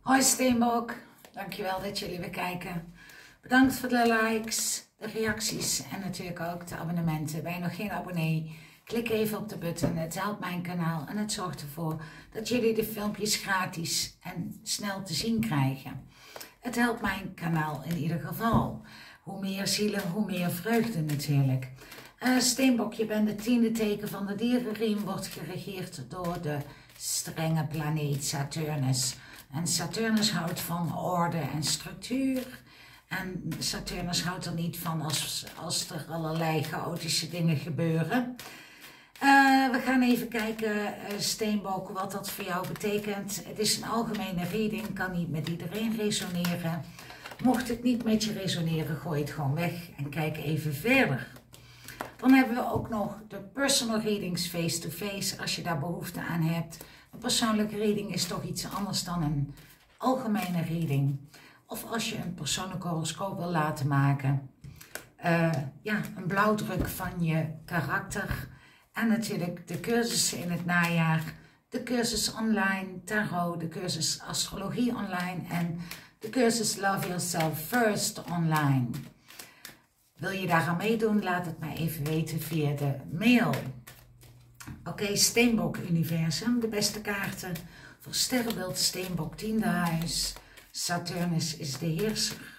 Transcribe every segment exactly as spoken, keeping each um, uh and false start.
Hoi Steenbok, dankjewel dat jullie weer kijken. Bedankt voor de likes, de reacties en natuurlijk ook de abonnementen. Ben je nog geen abonnee? Klik even op de button, het helpt mijn kanaal en het zorgt ervoor dat jullie de filmpjes gratis en snel te zien krijgen. Het helpt mijn kanaal in ieder geval. Hoe meer zielen, hoe meer vreugde natuurlijk. Uh, Steenbok, je bent het tiende teken van de dierenriem, wordt geregeerd door de strenge planeet Saturnus. En Saturnus houdt van orde en structuur. En Saturnus houdt er niet van als, als er allerlei chaotische dingen gebeuren. Uh, we gaan even kijken, uh, Steenbok, wat dat voor jou betekent. Het is een algemene reading, kan niet met iedereen resoneren. Mocht het niet met je resoneren, gooi het gewoon weg en kijk even verder. Dan hebben we ook nog de personal readings face-to-face, als je daar behoefte aan hebt. Een persoonlijke reading is toch iets anders dan een algemene reading. Of als je een persoonlijke horoscoop wil laten maken. Uh, ja, een blauwdruk van je karakter. En natuurlijk de cursussen in het najaar. De cursus online tarot, de cursus astrologie online en de cursus Love Yourself First online. Wil je daar aan meedoen? Laat het mij even weten via de mail. Oké, okay, Steenbok Universum, de beste kaarten voor sterrenbeeld Steenbok, tiende huis. Saturnus is de heerser.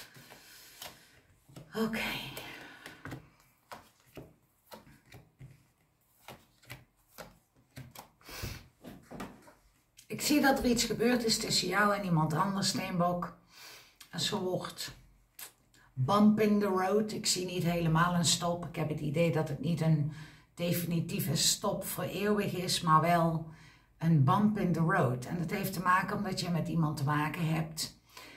Oké. Okay. Ik zie dat er iets gebeurd is tussen jou en iemand anders, Steenbok. Een soort bump in the road. Ik zie niet helemaal een stop. Ik heb het idee dat het niet een definitieve stop voor eeuwig is, maar wel een bump in the road. En dat heeft te maken omdat je met iemand te maken hebt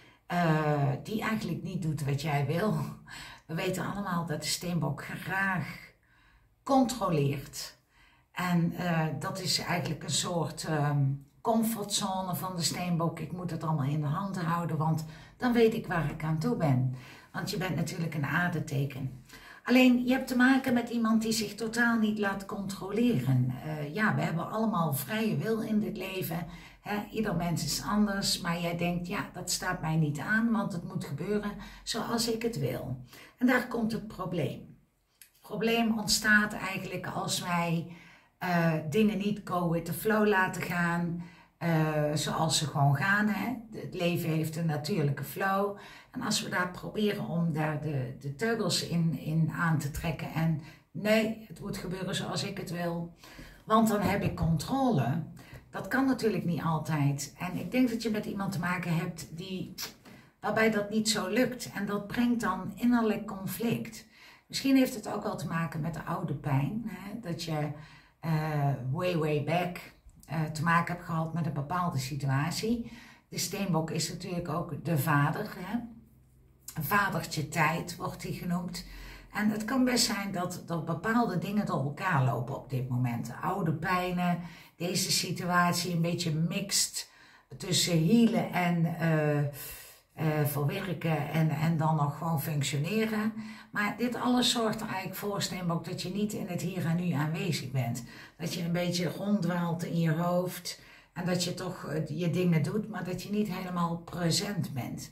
uh, die eigenlijk niet doet wat jij wil. We weten allemaal dat de Steenbok graag controleert. En uh, dat is eigenlijk een soort um, comfortzone van de Steenbok. Ik moet het allemaal in de hand houden, want dan weet ik waar ik aan toe ben. Want je bent natuurlijk een aardeteken. Alleen, je hebt te maken met iemand die zich totaal niet laat controleren. Uh, ja, we hebben allemaal vrije wil in dit leven. Hè? Ieder mens is anders, maar jij denkt, ja, dat staat mij niet aan, want het moet gebeuren zoals ik het wil. En daar komt het probleem. Het probleem ontstaat eigenlijk als wij uh, dingen niet go with the flow laten gaan, uh, zoals ze gewoon gaan. Hè? Het leven heeft een natuurlijke flow. En als we daar proberen om daar de, de teugels in, in aan te trekken en nee, het moet gebeuren zoals ik het wil, want dan heb ik controle. Dat kan natuurlijk niet altijd. En ik denk dat je met iemand te maken hebt die, waarbij dat niet zo lukt. En dat brengt dan innerlijk conflict. Misschien heeft het ook wel te maken met de oude pijn. Hè? Dat je uh, way, way back uh, te maken hebt gehad met een bepaalde situatie. De Steenbok is natuurlijk ook de vader, hè? Een vadertje tijd wordt die genoemd. En het kan best zijn dat, dat bepaalde dingen door elkaar lopen op dit moment. Oude pijnen, deze situatie een beetje mixed tussen healen en uh, uh, verwerken en, en dan nog gewoon functioneren. Maar dit alles zorgt er eigenlijk voor, Steenbok, dat je niet in het hier en nu aanwezig bent. Dat je een beetje ronddwaalt in je hoofd en dat je toch uh, je dingen doet, maar dat je niet helemaal present bent.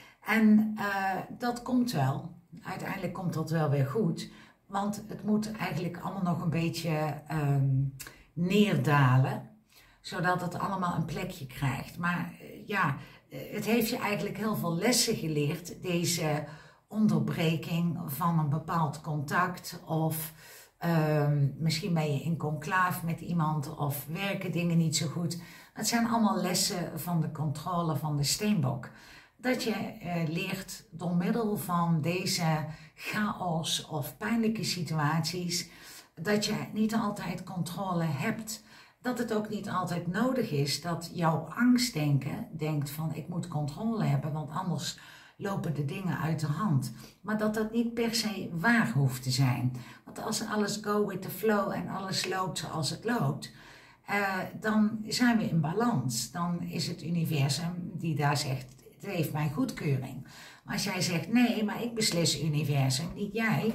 En uh, dat komt wel. Uiteindelijk komt dat wel weer goed. Want het moet eigenlijk allemaal nog een beetje um, neerdalen. Zodat het allemaal een plekje krijgt. Maar uh, ja, het heeft je eigenlijk heel veel lessen geleerd. Deze onderbreking van een bepaald contact. Of um, misschien ben je in conclaaf met iemand. Of werken dingen niet zo goed. Het zijn allemaal lessen van de controle van de Steenbok. Dat je uh, leert door middel van deze chaos of pijnlijke situaties, dat je niet altijd controle hebt. Dat het ook niet altijd nodig is dat jouw angstdenken denkt van ik moet controle hebben, want anders lopen de dingen uit de hand. Maar dat dat niet per se waar hoeft te zijn. Want als alles go with the flow en alles loopt zoals het loopt, uh, dan zijn we in balans. Dan is het universum die daar zegt, het heeft mijn goedkeuring. Maar als jij zegt, nee, maar ik beslis universum, niet jij,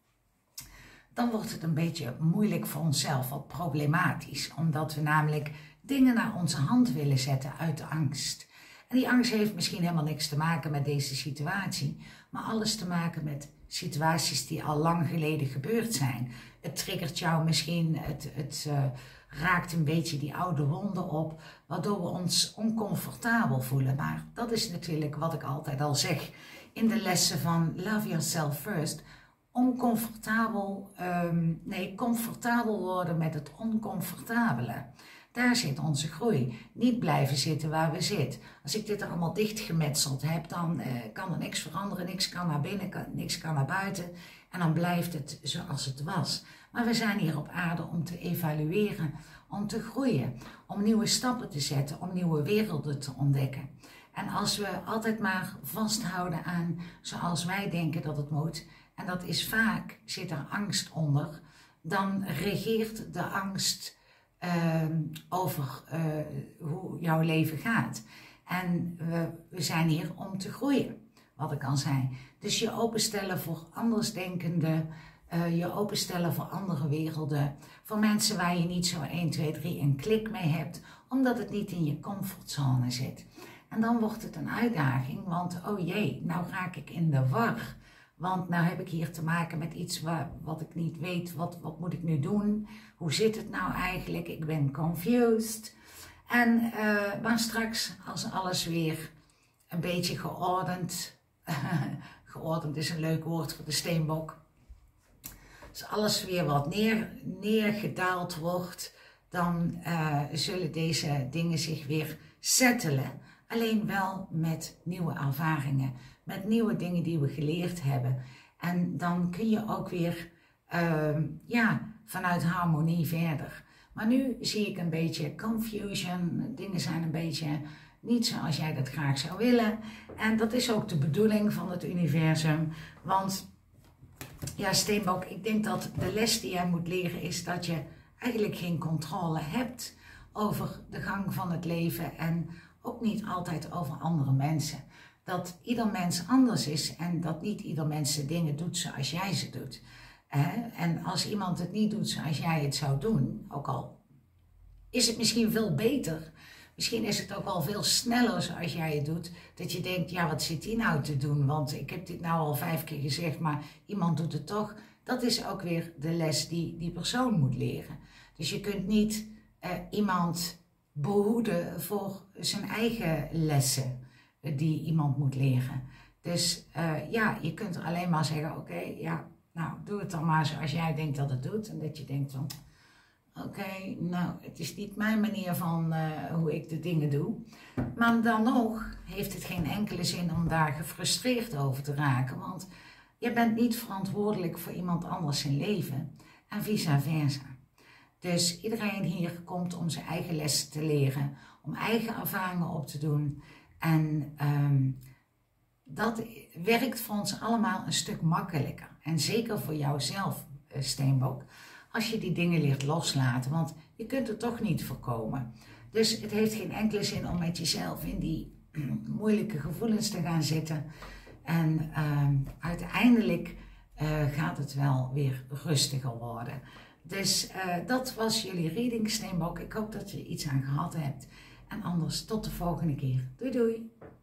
dan wordt het een beetje moeilijk voor onszelf, wat problematisch. Omdat we namelijk dingen naar onze hand willen zetten uit angst. En die angst heeft misschien helemaal niks te maken met deze situatie, maar alles te maken met situaties die al lang geleden gebeurd zijn. Het triggert jou misschien, het, het uh, raakt een beetje die oude wonden op, waardoor we ons oncomfortabel voelen. Maar dat is natuurlijk wat ik altijd al zeg in de lessen van Love Yourself First. Oncomfortabel, um, nee, comfortabel worden met het oncomfortabele. Daar zit onze groei. Niet blijven zitten waar we zitten. Als ik dit er allemaal dichtgemetseld heb, dan uh, kan er niks veranderen. Niks kan naar binnen, kan, niks kan naar buiten. En dan blijft het zoals het was. Maar we zijn hier op aarde om te evalueren, om te groeien. Om nieuwe stappen te zetten, om nieuwe werelden te ontdekken. En als we altijd maar vasthouden aan zoals wij denken dat het moet, en dat is vaak, zit er angst onder, dan regeert de angst uh, over uh, hoe jouw leven gaat. En we, we zijn hier om te groeien, wat ik al zei. Dus je openstellen voor andersdenkenden, uh, je openstellen voor andere werelden, voor mensen waar je niet zo één, twee, drie een klik mee hebt, omdat het niet in je comfortzone zit. En dan wordt het een uitdaging, want oh jee, nou raak ik in de war. Want nou heb ik hier te maken met iets waar, wat ik niet weet, wat, wat moet ik nu doen? Hoe zit het nou eigenlijk? Ik ben confused. En, uh, maar straks, als alles weer een beetje geordend, geordend is een leuk woord voor de steenbok. Als alles weer wat neer, neergedaald wordt, dan uh, zullen deze dingen zich weer settelen. Alleen wel met nieuwe ervaringen, met nieuwe dingen die we geleerd hebben. En dan kun je ook weer uh, ja, vanuit harmonie verder. Maar nu zie ik een beetje confusion, dingen zijn een beetje niet zoals jij dat graag zou willen. En dat is ook de bedoeling van het universum. Want ja, steenbok, ik denk dat de les die jij moet leren is dat je eigenlijk geen controle hebt over de gang van het leven en ook niet altijd over andere mensen. Dat ieder mens anders is en dat niet ieder mens de dingen doet zoals jij ze doet. En als iemand het niet doet zoals jij het zou doen, ook al is het misschien veel beter, misschien is het ook wel veel sneller zoals jij het doet, dat je denkt, ja, wat zit die nou te doen? Want ik heb dit nou al vijf keer gezegd, maar iemand doet het toch. Dat is ook weer de les die die persoon moet leren. Dus je kunt niet uh, iemand behoeden voor zijn eigen lessen die iemand moet leren. Dus uh, ja, je kunt alleen maar zeggen, oké, okay, ja, nou, doe het dan maar zoals jij denkt dat het doet. En dat je denkt van, oké, okay, nou, het is niet mijn manier van uh, hoe ik de dingen doe. Maar dan nog heeft het geen enkele zin om daar gefrustreerd over te raken. Want je bent niet verantwoordelijk voor iemand anders zijn leven. En vice versa. Dus iedereen hier komt om zijn eigen lessen te leren. Om eigen ervaringen op te doen. En um, dat werkt voor ons allemaal een stuk makkelijker. En zeker voor jouzelf, steenbok. Als je die dingen leert loslaten, want je kunt er toch niet voorkomen. Dus het heeft geen enkele zin om met jezelf in die moeilijke gevoelens te gaan zitten. En uh, uiteindelijk uh, gaat het wel weer rustiger worden. Dus uh, dat was jullie reading, steenbok. Ik hoop dat je iets aan gehad hebt. En anders tot de volgende keer. Doei doei!